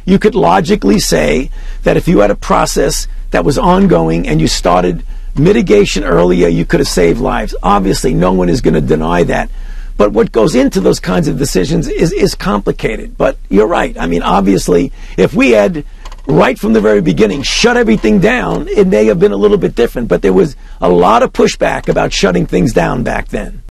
you could logically say that if you had a process that was ongoing and you started mitigation earlier, you could have saved lives. Obviously, no one is going to deny that. But what goes into those kinds of decisions is complicated. But you're right. I mean, obviously, if we had, right from the very beginning, shut everything down, it may have been a little bit different. But there was a lot of pushback about shutting things down back then.